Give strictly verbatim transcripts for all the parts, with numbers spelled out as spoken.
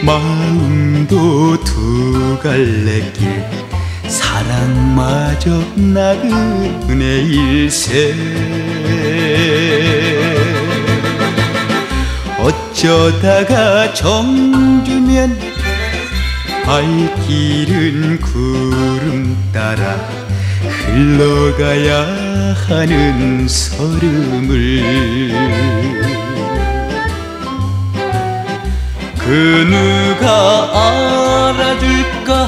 마음도 두 갈래길 사랑마저 나그네 일세 어쩌다가 정주면 발길은 구름 따라 흘러가야 하는 설움을 그 누가 알아줄까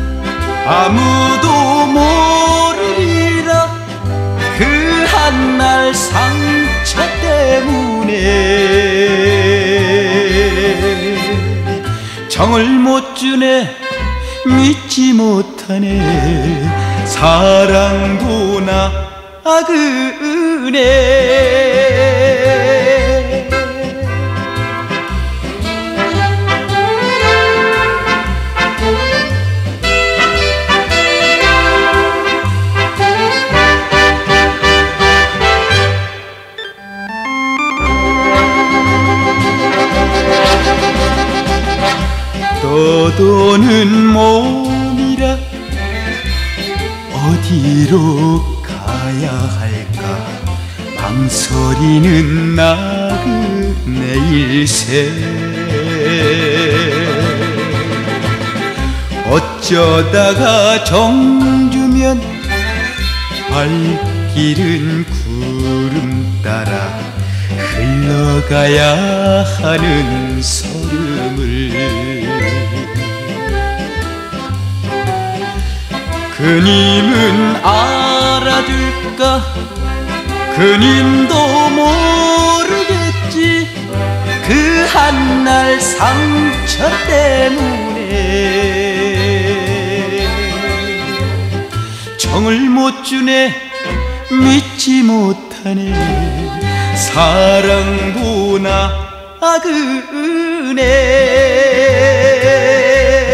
아무도 모르리라 그 한날 상처 때문에 정을 못 주네 믿지 못하네 사랑도 나그네 떠도는 몸이라 어디로 가야 할까 망설이는 나그네 일세 어쩌다가 정주면 발길은 구름 따라 흘러가야 하는 설움을 그님은 알아줄까 그님도 모르겠지 그 한날 상처 때문에 정을 못 주네 믿지 못하네 사랑도 나그네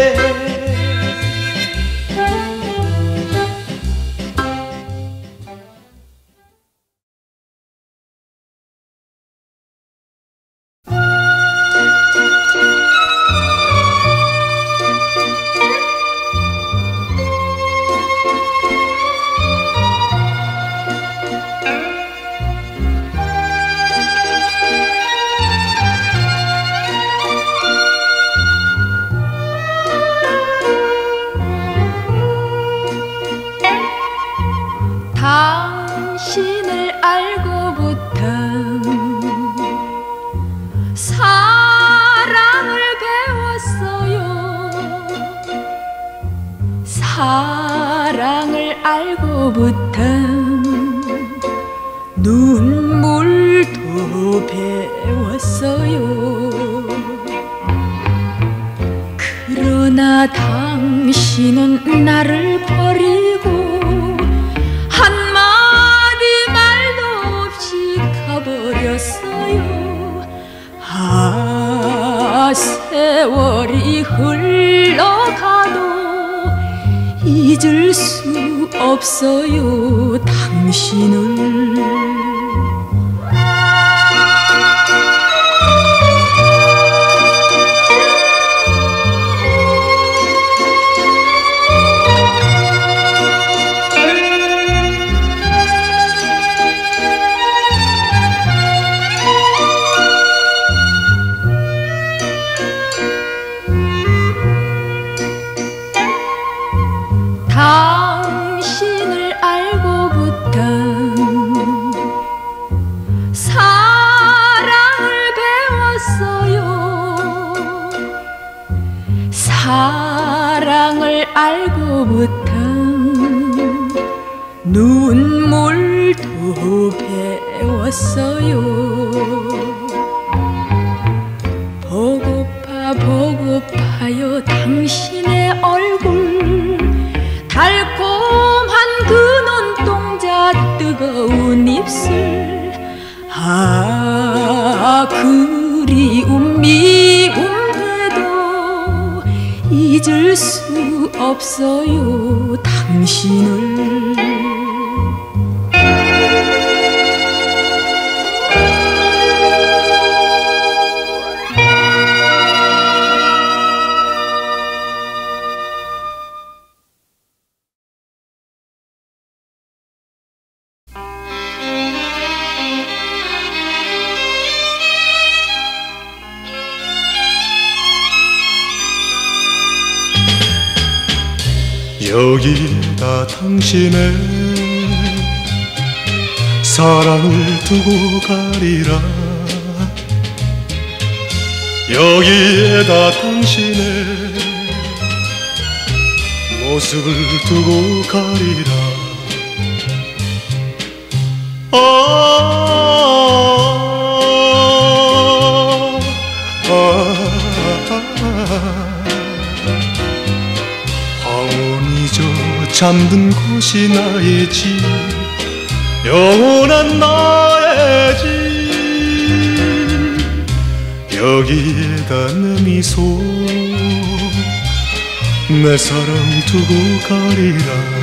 당신을 알고부터 사랑을 배웠어요. 사랑을 알고부터 눈물도 배웠어요. 그러나 당신은 나를 버리고 한마디 말도 없이 가버렸어요. 아, 세월이 흘러가도 잊을 수 없어요 당신을. 당신을 알고부터 사랑을 배웠어요. 사랑을 알고부터 눈물도 배웠어요. 보고파 보고파요 당신의 얼굴, 달콤한 그 눈동자, 뜨거운 입술. 아, 그리움 미움돼도 잊을 수 없어요 당신을. 여기에다 당신의 사랑을 두고 가리라. 여기에다 당신의 모습을 두고 가리라. 아, 아, 아, 황혼이 저 잠든 곳이 나의 집, 영원한 나의 집. 여기에다 내 미소, 내 사랑 두고 가리라.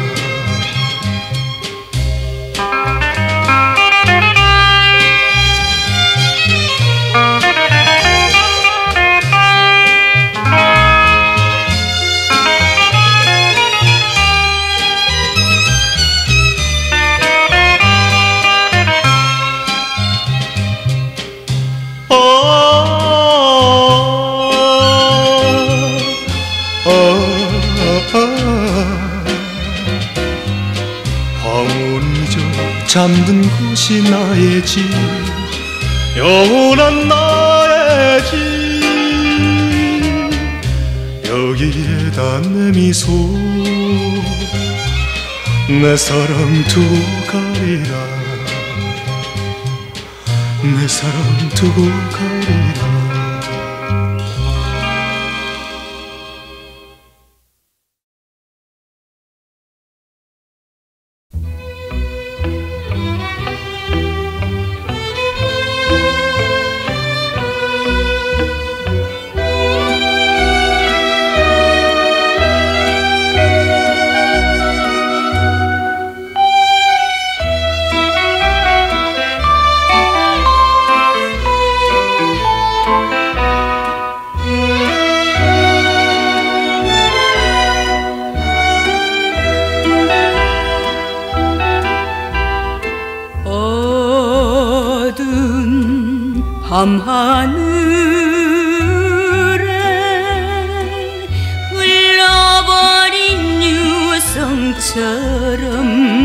황혼이 저 잠든 곳이 나의 집, 영원한 나의 집. 여기에다 내 미소, 내 사랑 두고 가리라. 내 사랑 두고 가리라. 밤하늘에 흘러버린 유성처럼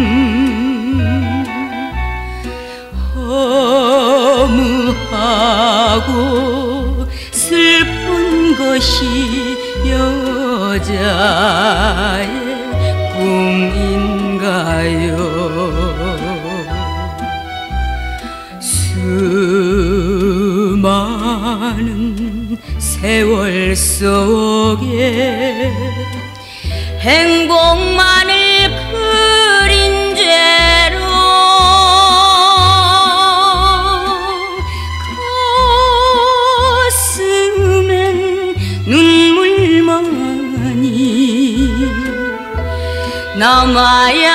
허무하고 슬픈 것이 여자의 꿈인가요? 수많은 세월 속에 행복만을 그린 죄로 가슴엔 눈물만이 남아야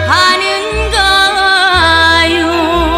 하는가요?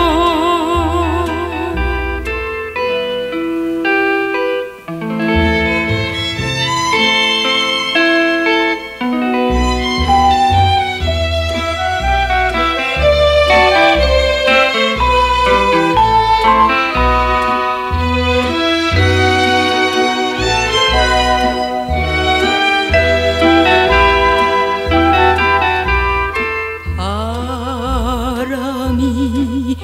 바람이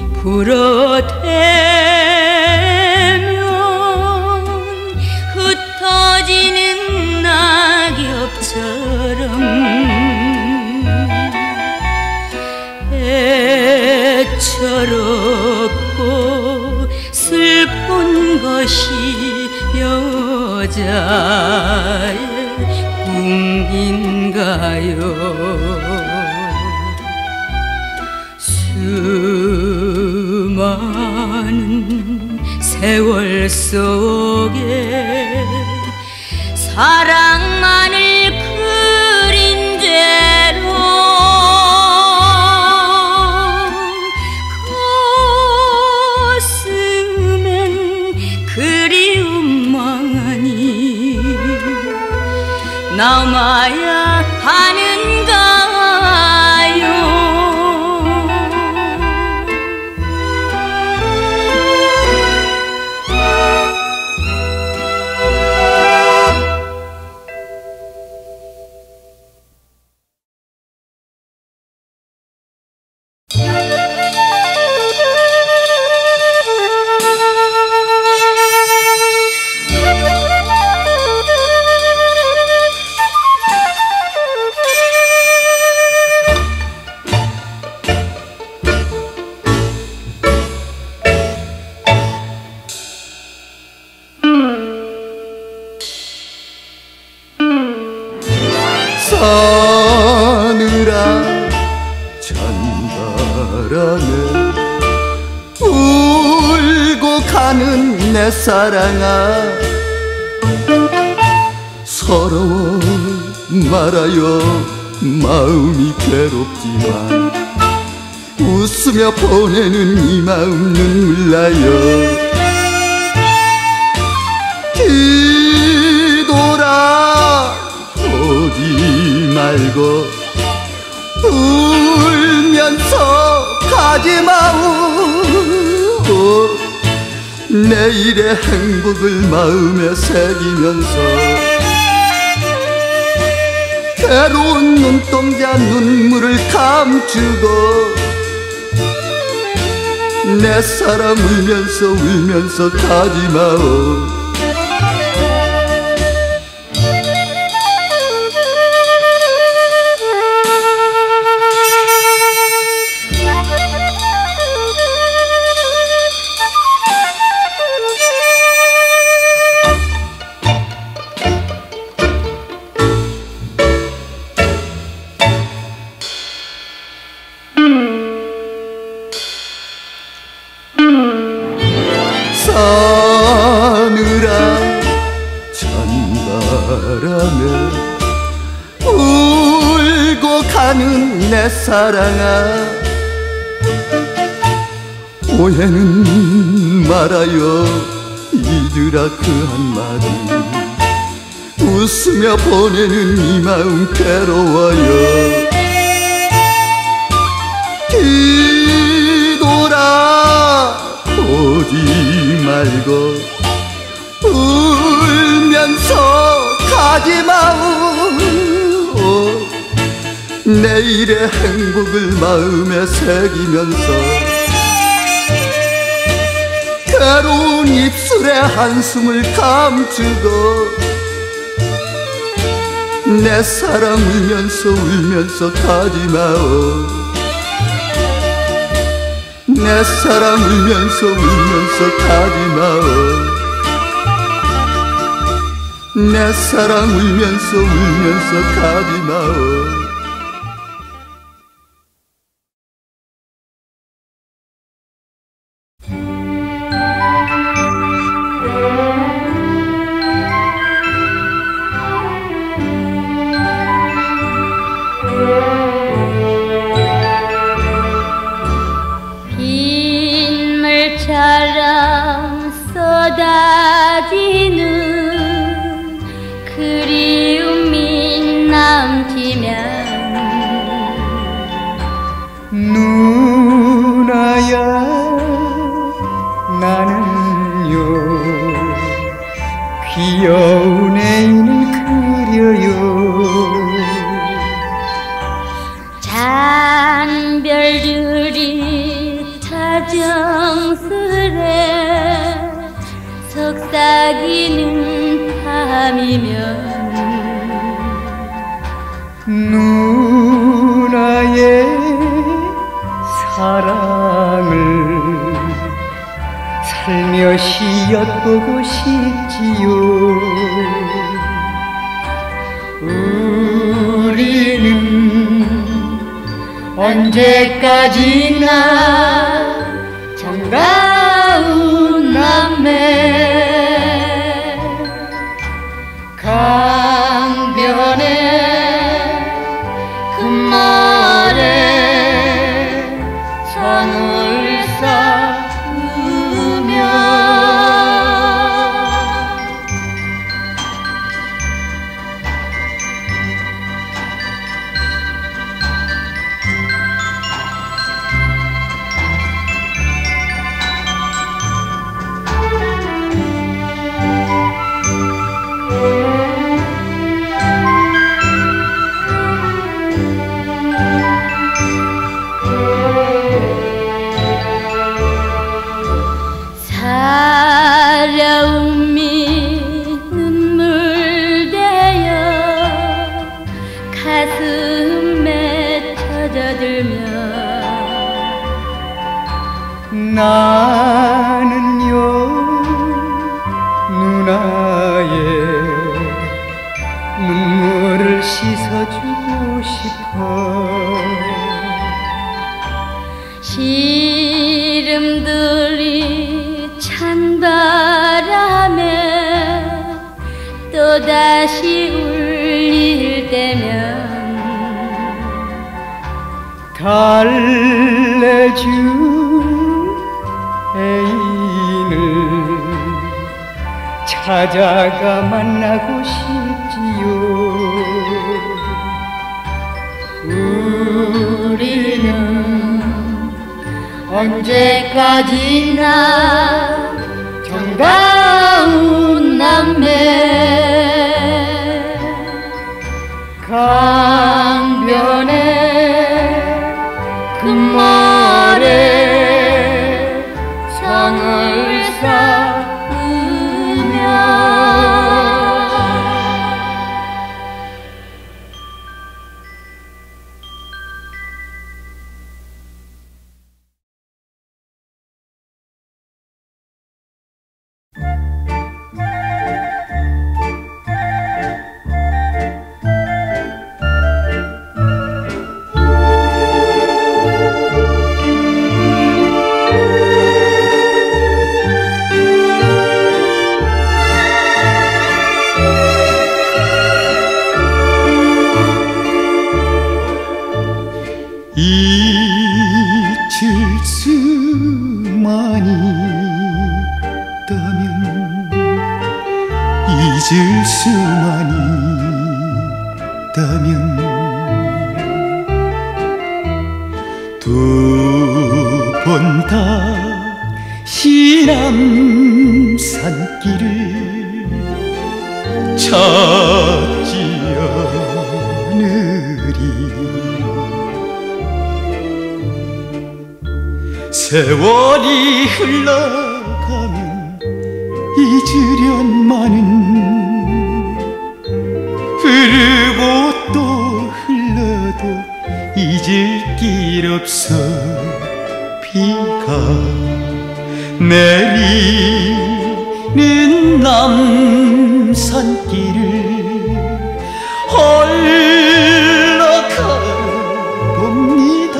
불어대면 흩어지는 낙엽처럼 애처롭고 슬픈 것이 여자의 꿈인가요? 수많은 세월 속에 사랑만을 그린 죄로 가슴엔 그리움만이 남아야 하는가요? 서늘한 찬바람에 울고 가는 내 사랑아, 서러워 말아요. 마음이 괴롭지만 웃으며 보내는 이 마음 눈물 나요. 뒤돌아 보지 말고 울면서 가지 마오. 내일의 행복을 마음에 새기면서 괴로운 눈동자 눈물을 감추고 내 사랑 울면서 울면서 가지 마오. 서늘한 찬바람에 울고 가는 내 사랑아, 오해는 말아요. 잊으라 그 한마디. 웃으며 보내는 이 마음 괴로워요. 뒤돌아 보지 말고 울면서 가지 마오. 내일의 행복을 마음에 새기면서 괴로운 입술에 한숨을 감추고 내 사랑 울면서 울면서 가지 마오. 내 사랑 울면서 울면서 가지 마오. 내 사랑 울면서 울면서 가지 마오. 빗물처럼 쏟아지는 그리움이 남기면 누나야 나는요 귀여운 애인을 그려요. 잔별들이 다정스레 속삭이는 밤이면 누나의 사랑을 살며시 엿보고 싶지요. 우리는 언제까지나 정다운 남매 강변에 금말에 선을 쌓으며 사려움이 눈물되어 가슴에 젖어들며 나는요 누나의 눈물을 씻어주고 싶어. 시름들이 찬바람에 또다시 울릴 때면 달래준 애인을 찾아가 만나고 싶지요. 우리는 언제까지나 정다운 남매 강변에 금말에 상을 쌓으며 잊을 수만 있다면 잊을 수만 있다면 두 번 다시 남산길을 찾지 않으리. 세월이 흘러가면 잊으련만은 흐르고 또 흘러도 잊을 길 없어. 비가 내리는 남산길을 올라가 봅니다.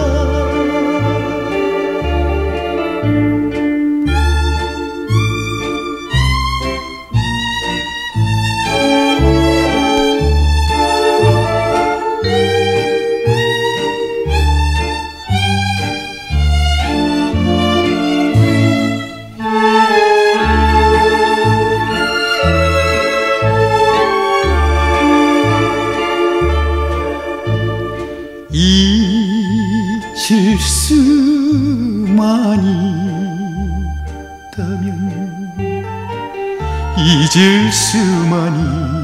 잊을 수만 있다면 잊을 수만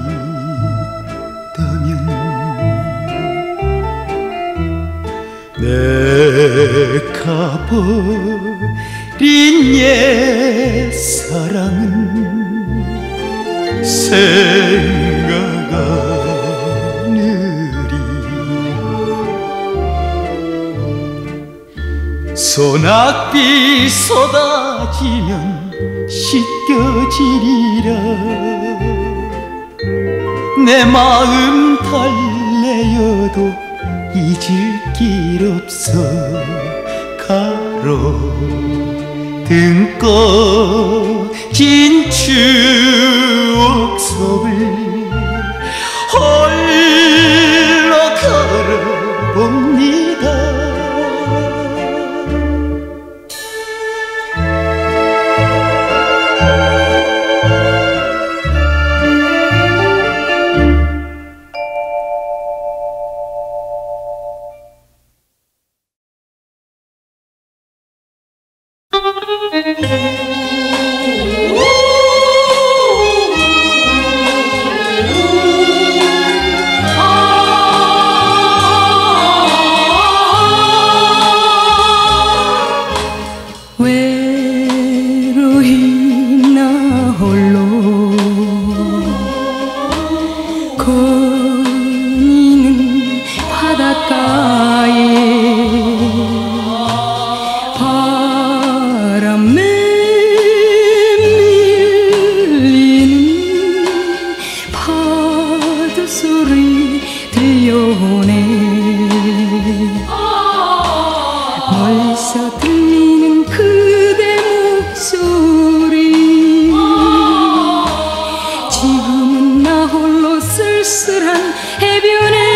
있다면 내가 버린 옛사랑은 생각하느리. 소낙비 쏟아지면 씻겨지리라. 내 마음 달래어도 잊을 길 없어. 가로등 꺼진 추억 속을 홀로 걸어봅니다. 들려오네. 멀리서 들리는 그대 목소리, 지금은 나 홀로 쓸쓸한 해변에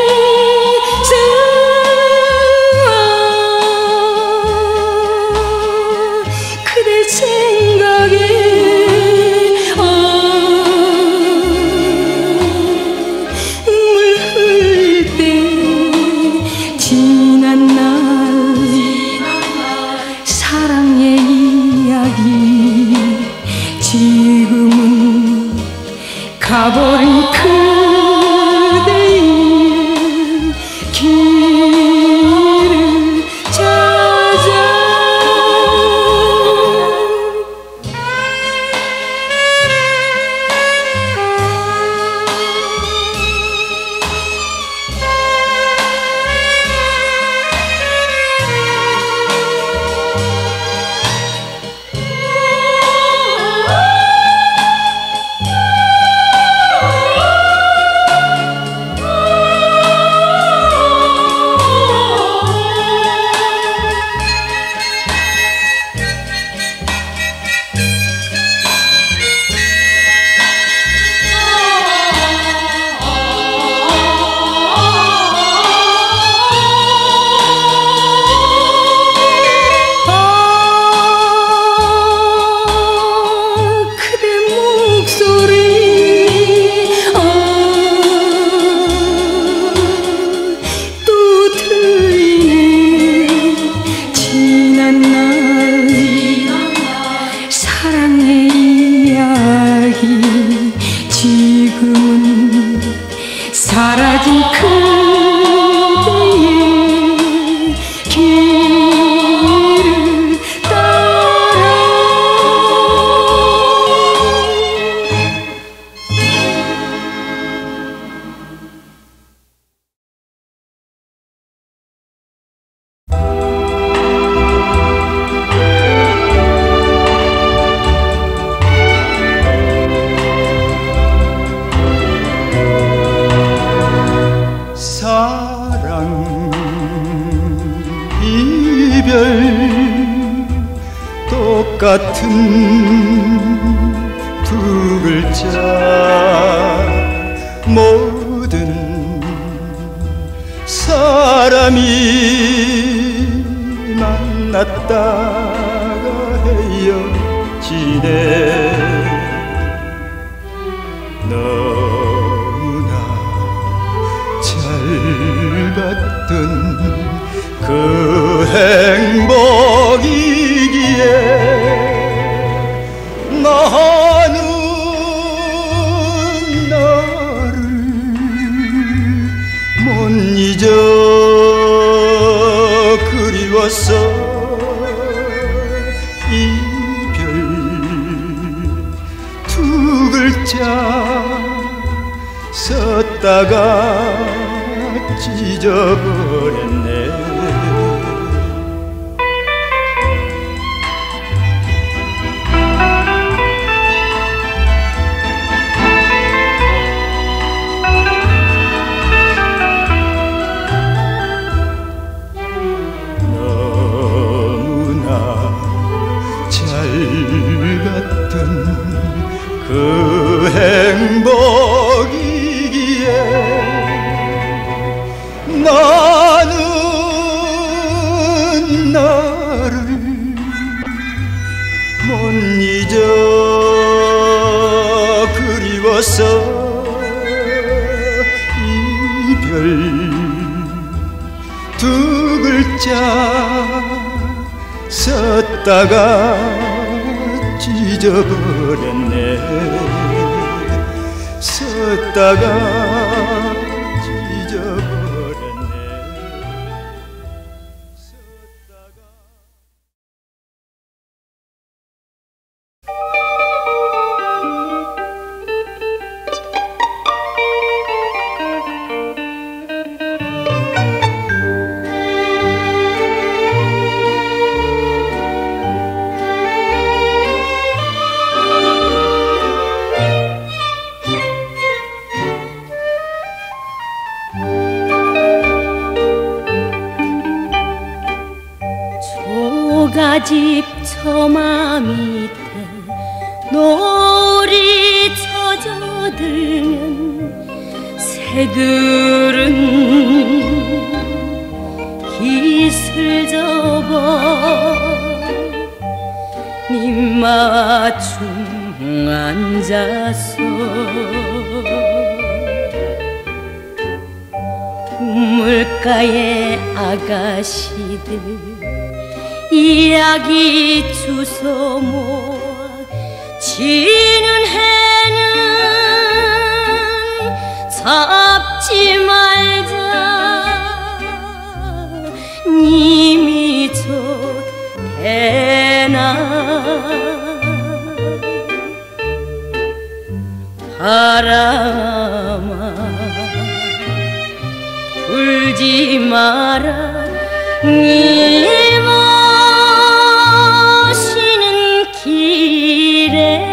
그대 생각에 지금은 가버린 그대의 길을 찾아. 지금은 사라진 그대의 길을 따라. 이별 똑같은 두 글자, 모든 사람이 만났다가 헤어지네. 너무나 잘 봤던 그 행복이기에 나는 너를 못 잊어. 그리워서 이별 두 글자 썼다가 찢어버렸네. 너무나 잘 갔던 그 행복이기에 나는 너를 못 잊어. 그리워서 이별 두 글자 썼다가 찢어버렸네. 썼다가 찢어버렸네. 썼다가. 집 처마 밑에 노을이 젖어들면 새들은 깃을 접어 입맞춤 앉아서 우물가의 아가씨들 이야기 주워 모아 지는 해는 잡지 말자 님이 좋대나 바람아 울지 마라 니 모시는 길에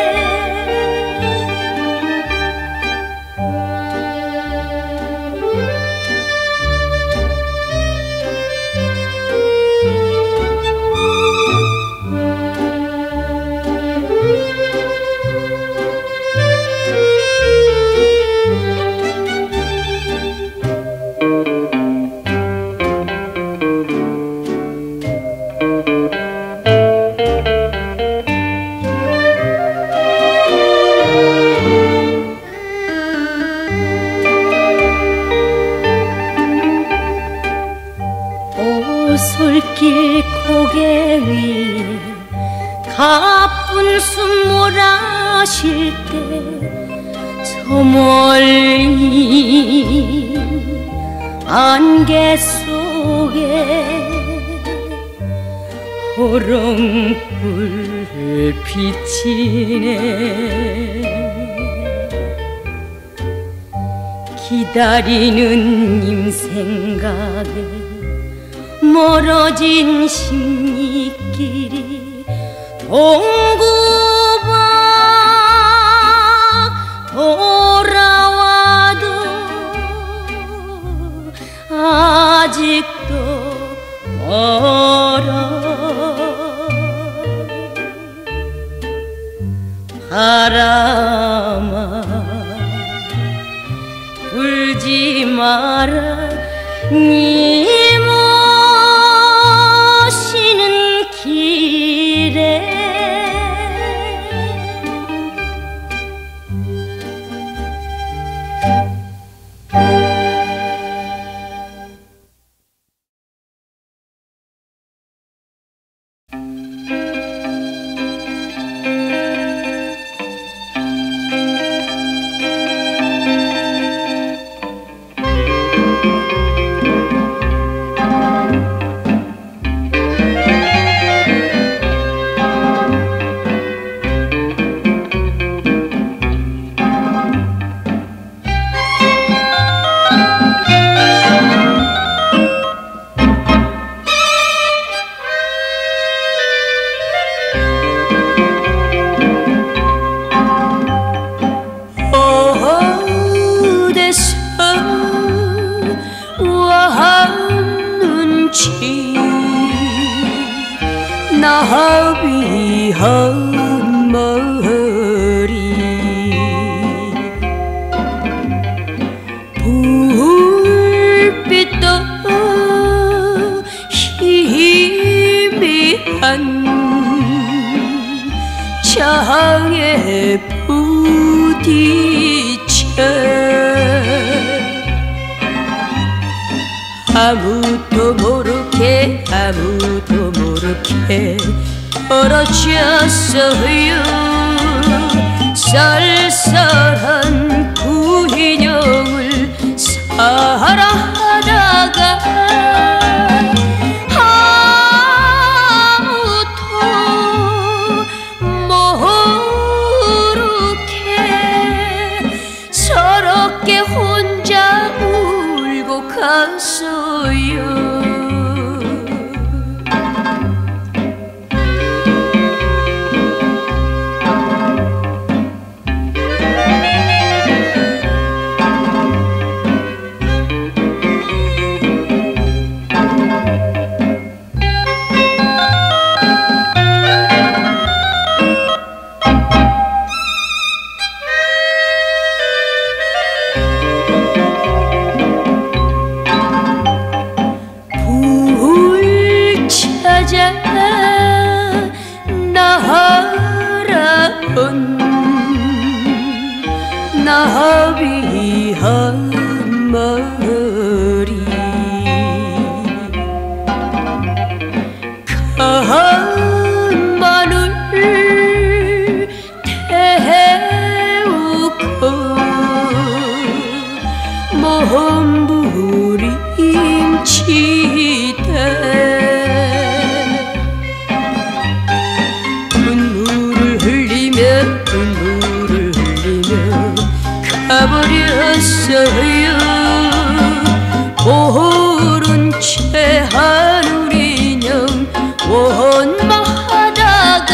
오솔길 고개 위에 가쁜 숨 몰아쉴 때 저 멀리 안개 속에 호롱불 비치네 기다리는 님 생각에 멀어진 심리길이 동구박 돌아와도 아직도 멀어 바람아 울지 마라 니 모시는 길에 나비한 머리 불빛도 희미한 창에 부딪혀 아무도 모르게 아무도 모르게 떨어졌어요 쌀쌀한 그 인형을 사랑하다가 아무도 모르게 서럽게 혼자 울고 갔어요 몸부림치되 눈물을 흘리며 눈물을 흘리며 가버렸어요. 모른 채 하늘 인형 원망하다가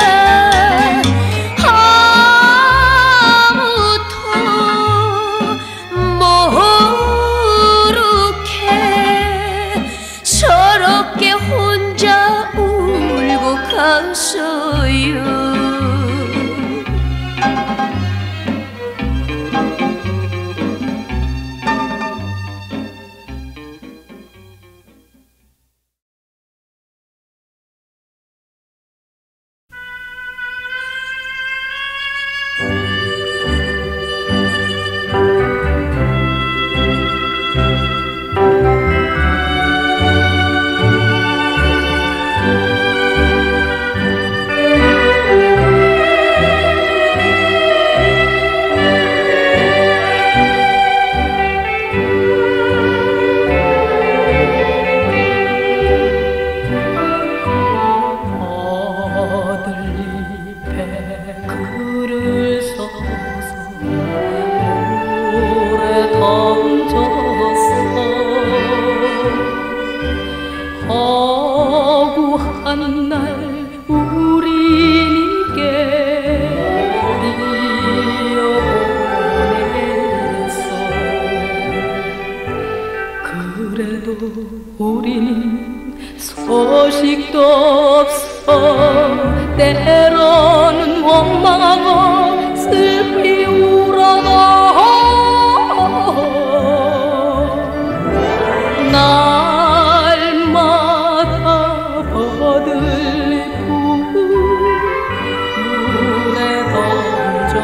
갔어요. 우리는 소식도 없어 때로는 원망하고 슬피 울어도 날마다 버들리고 물에 던져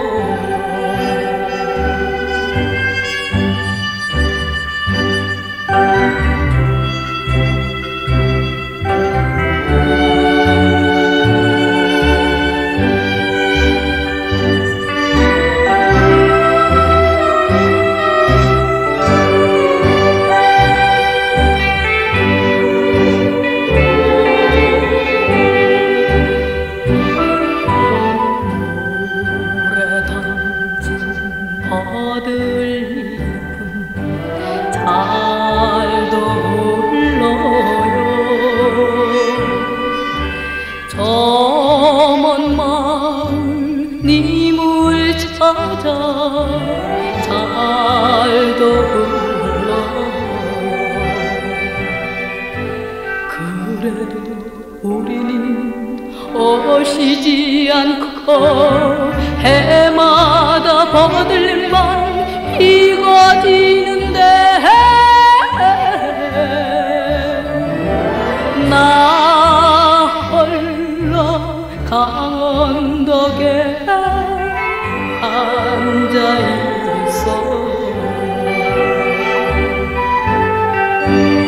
잘도 흘러요. 그래도 우리는 오시지 않고 해마다 버들만 비가 지는데 나 홀로 강원도에 앉아있어.